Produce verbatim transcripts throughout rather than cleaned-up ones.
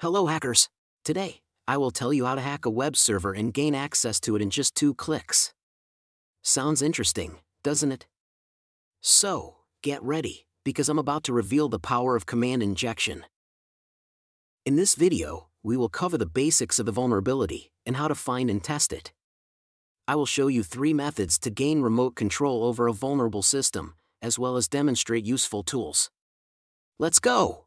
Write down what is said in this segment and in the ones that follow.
Hello hackers! Today, I will tell you how to hack a web server and gain access to it in just two clicks. Sounds interesting, doesn't it? So, get ready, because I'm about to reveal the power of command injection. In this video, we will cover the basics of the vulnerability and how to find and test it. I will show you three methods to gain remote control over a vulnerable system, as well as demonstrate useful tools. Let's go!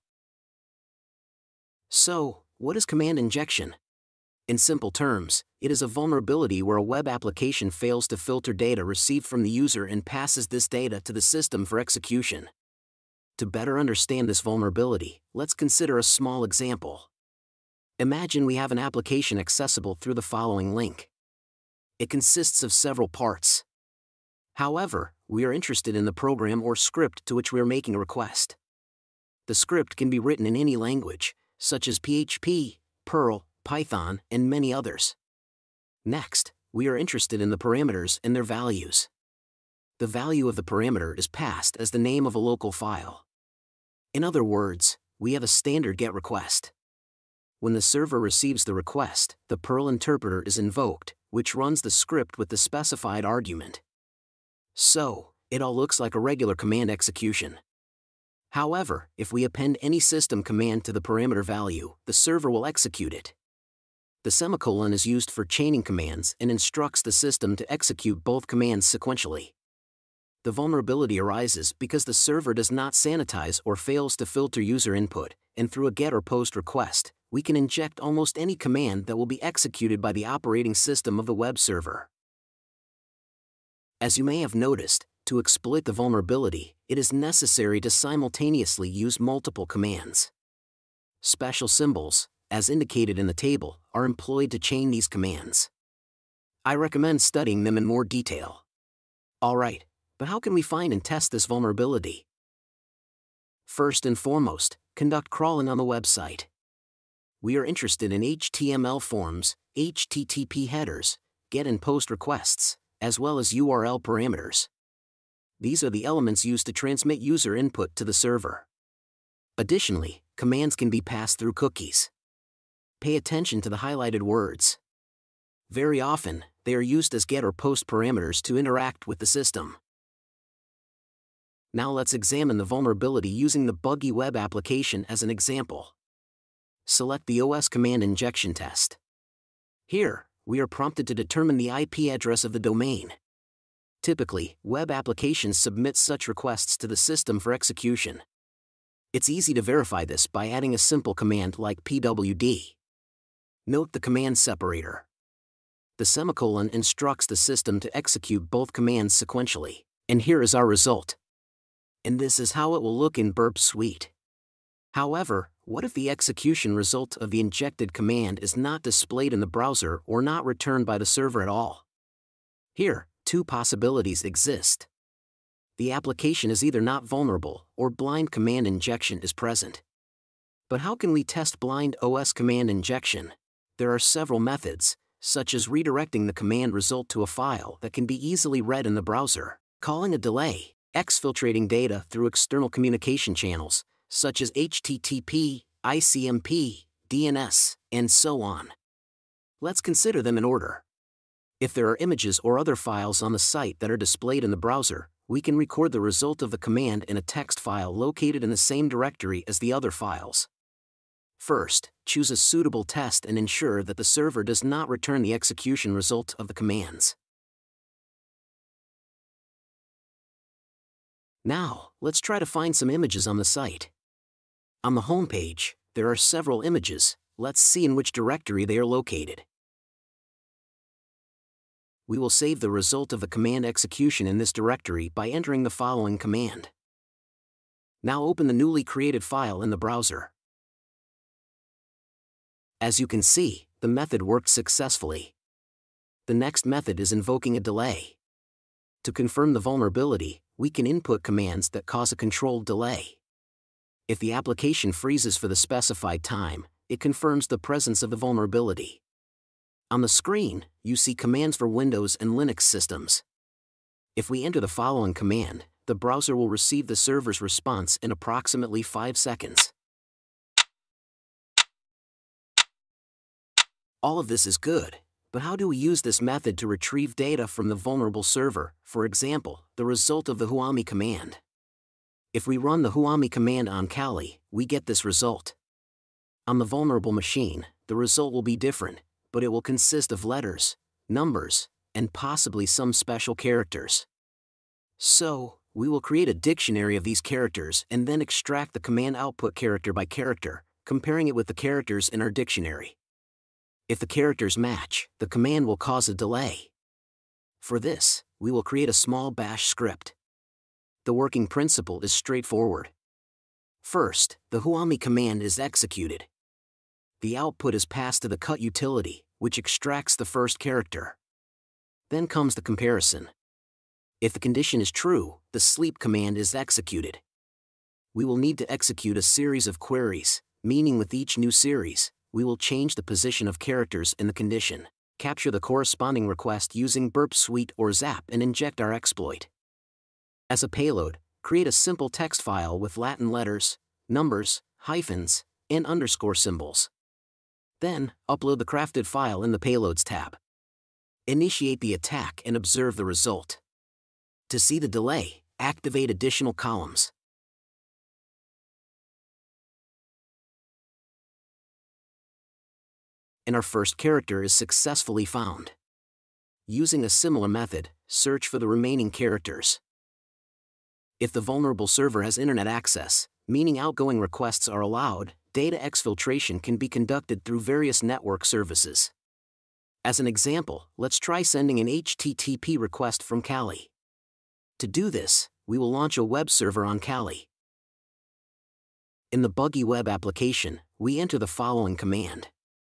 So, what is command injection? In simple terms, it is a vulnerability where a web application fails to filter data received from the user and passes this data to the system for execution. To better understand this vulnerability, let's consider a small example. Imagine we have an application accessible through the following link. It consists of several parts. However, we are interested in the program or script to which we are making a request. The script can be written in any language, such as P H P, Perl, Python, and many others. Next, we are interested in the parameters and their values. The value of the parameter is passed as the name of a local file. In other words, we have a standard GET request. When the server receives the request, the Perl interpreter is invoked, which runs the script with the specified argument. So, it all looks like a regular command execution. However, if we append any system command to the parameter value, the server will execute it. The semicolon is used for chaining commands and instructs the system to execute both commands sequentially. The vulnerability arises because the server does not sanitize or fails to filter user input, and through a GET or POST request, we can inject almost any command that will be executed by the operating system of the web server. As you may have noticed, to exploit the vulnerability, it is necessary to simultaneously use multiple commands. Special symbols, as indicated in the table, are employed to chain these commands. I recommend studying them in more detail. Alright, but how can we find and test this vulnerability? First and foremost, conduct crawling on the website. We are interested in H T M L forms, H T T P headers, GET and POST requests, as well as U R L parameters. These are the elements used to transmit user input to the server. Additionally, commands can be passed through cookies. Pay attention to the highlighted words. Very often, they are used as GET or POST parameters to interact with the system. Now let's examine the vulnerability using the buggy web application as an example. Select the O S command injection test. Here, we are prompted to determine the I P address of the domain. Typically, web applications submit such requests to the system for execution. It's easy to verify this by adding a simple command like P W D. Note the command separator. The semicolon instructs the system to execute both commands sequentially, and here is our result. And this is how it will look in burp suite. However, what if the execution result of the injected command is not displayed in the browser or not returned by the server at all? Here, two possibilities exist. The application is either not vulnerable or blind command injection is present. But how can we test blind O S command injection? There are several methods, such as redirecting the command result to a file that can be easily read in the browser, calling a delay, exfiltrating data through external communication channels, such as H T T P, I C M P, D N S, and so on. Let's consider them in order. If there are images or other files on the site that are displayed in the browser, we can record the result of the command in a text file located in the same directory as the other files. First, choose a suitable test and ensure that the server does not return the execution result of the commands. Now, let's try to find some images on the site. On the home page, there are several images. Let's see in which directory they are located. We will save the result of the command execution in this directory by entering the following command. Now open the newly created file in the browser. As you can see, the method worked successfully. The next method is invoking a delay. To confirm the vulnerability, we can input commands that cause a controlled delay. If the application freezes for the specified time, it confirms the presence of the vulnerability. On the screen, you see commands for Windows and Linux systems. If we enter the following command, the browser will receive the server's response in approximately five seconds. All of this is good, but how do we use this method to retrieve data from the vulnerable server, for example, the result of the whammy command? If we run the whammy command on Kali, we get this result. On the vulnerable machine, the result will be different, but it will consist of letters, numbers, and possibly some special characters. So, we will create a dictionary of these characters and then extract the command output character by character, comparing it with the characters in our dictionary. If the characters match, the command will cause a delay. For this, we will create a small bash script. The working principle is straightforward. First, the whammy command is executed. The output is passed to the cut utility, which extracts the first character. Then comes the comparison. If the condition is true, the sleep command is executed. We will need to execute a series of queries, meaning with each new series, we will change the position of characters in the condition, capture the corresponding request using burp suite or zap and inject our exploit. As a payload, create a simple text file with Latin letters, numbers, hyphens, and underscore symbols. Then, upload the crafted file in the Payloads tab. Initiate the attack and observe the result. To see the delay, activate additional columns. And our first character is successfully found. Using a similar method, search for the remaining characters. If the vulnerable server has internet access, meaning outgoing requests are allowed, data exfiltration can be conducted through various network services. As an example, let's try sending an H T T P request from Kali. To do this, we will launch a web server on Kali. In the bWAPP application, we enter the following command.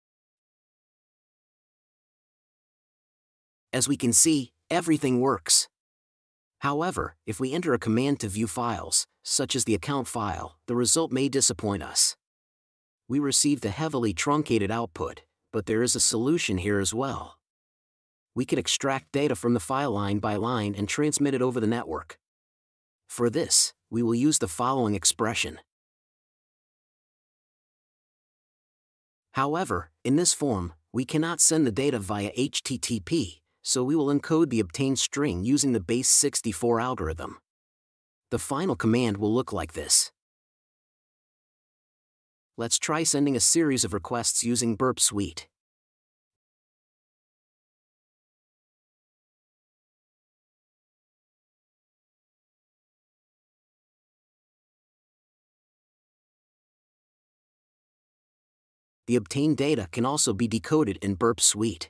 As we can see, everything works. However, if we enter a command to view files, such as the account file, the result may disappoint us. We received a heavily truncated output, but there is a solution here as well. We can extract data from the file line by line and transmit it over the network. For this, we will use the following expression. However, in this form, we cannot send the data via H T T P, so we will encode the obtained string using the base sixty-four algorithm. The final command will look like this. Let's try sending a series of requests using burp suite. The obtained data can also be decoded in burp suite.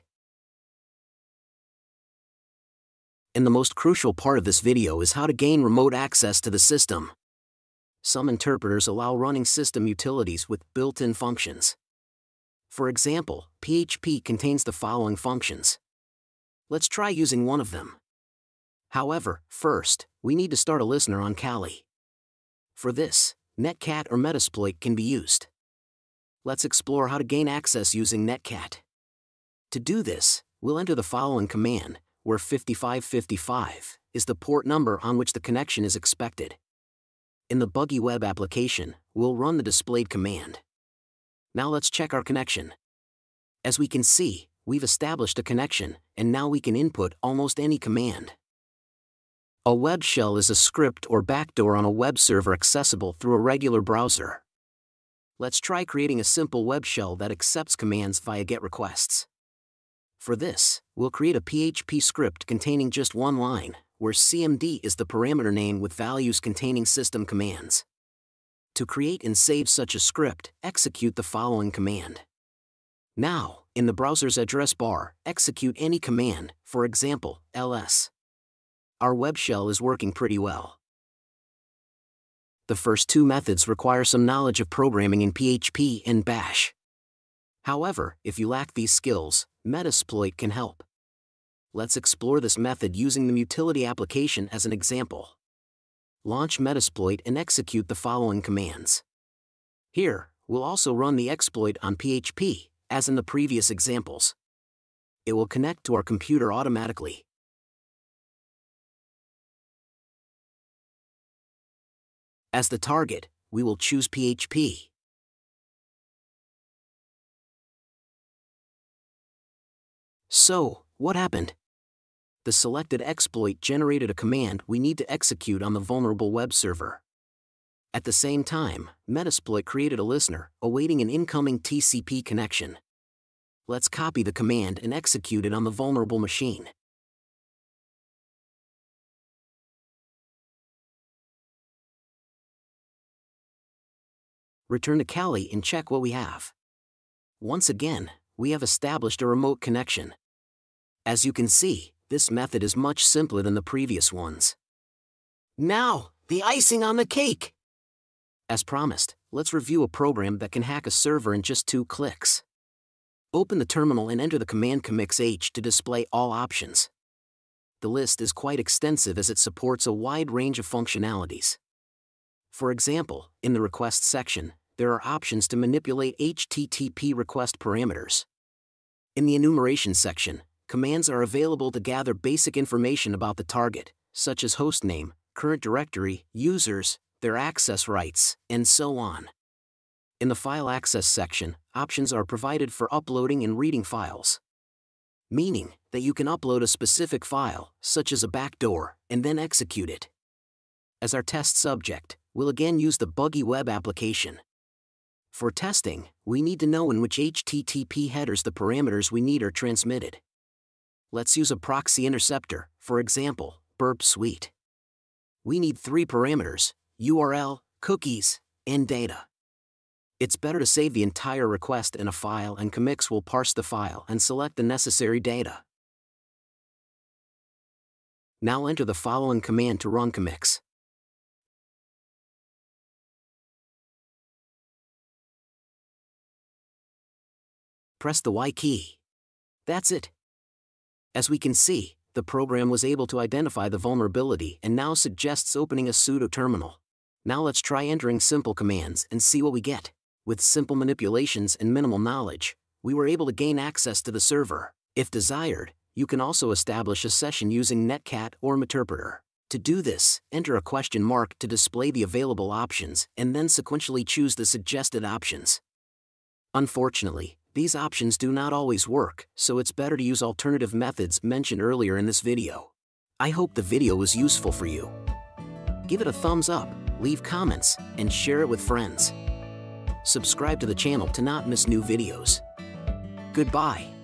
And the most crucial part of this video is how to gain remote access to the system. Some interpreters allow running system utilities with built-in functions. For example, P H P contains the following functions. Let's try using one of them. However, first, we need to start a listener on Kali. For this, Netcat or Metasploit can be used. Let's explore how to gain access using Netcat. To do this, we'll enter the following command, where fifty-five fifty-five is the port number on which the connection is expected. In the bWAPP application, we'll run the displayed command. Now let's check our connection. As we can see, we've established a connection, and now we can input almost any command. A web shell is a script or backdoor on a web server accessible through a regular browser. Let's try creating a simple web shell that accepts commands via GET requests. For this, we'll create a P H P script containing just one line, where C M D is the parameter name with values containing system commands. To create and save such a script, execute the following command. Now, in the browser's address bar, execute any command, for example, ls. Our web shell is working pretty well. The first two methods require some knowledge of programming in P H P and Bash. However, if you lack these skills, Metasploit can help. Let's explore this method using the utility application as an example. Launch Metasploit and execute the following commands. Here, we'll also run the exploit on P H P, as in the previous examples. It will connect to our computer automatically. As the target, we will choose P H P. So, what happened? The selected exploit generated a command we need to execute on the vulnerable web server. At the same time, Metasploit created a listener, awaiting an incoming T C P connection. Let's copy the command and execute it on the vulnerable machine. Return to Kali and check what we have. Once again, we have established a remote connection. As you can see, this method is much simpler than the previous ones. Now, the icing on the cake! As promised, let's review a program that can hack a server in just two clicks. Open the terminal and enter the command Commix H to display all options. The list is quite extensive as it supports a wide range of functionalities. For example, in the request section, there are options to manipulate H T T P request parameters. In the enumeration section, commands are available to gather basic information about the target, such as hostname, current directory, users, their access rights, and so on. In the file access section, options are provided for uploading and reading files. Meaning that you can upload a specific file, such as a backdoor, and then execute it. As our test subject, we'll again use the bWAPP application. For testing, we need to know in which H T T P headers the parameters we need are transmitted. Let's use a proxy interceptor, for example, burp suite. We need three parameters: U R L, cookies, and data. It's better to save the entire request in a file, and Commix will parse the file and select the necessary data. Now enter the following command to run Commix. Press the Y key. That's it. As we can see, the program was able to identify the vulnerability and now suggests opening a sudo terminal. Now let's try entering simple commands and see what we get. With simple manipulations and minimal knowledge, we were able to gain access to the server. If desired, you can also establish a session using Netcat or Meterpreter. To do this, enter a question mark to display the available options and then sequentially choose the suggested options. Unfortunately, these options do not always work, so it's better to use alternative methods mentioned earlier in this video. I hope the video was useful for you. Give it a thumbs up, leave comments, and share it with friends. Subscribe to the channel to not miss new videos. Goodbye.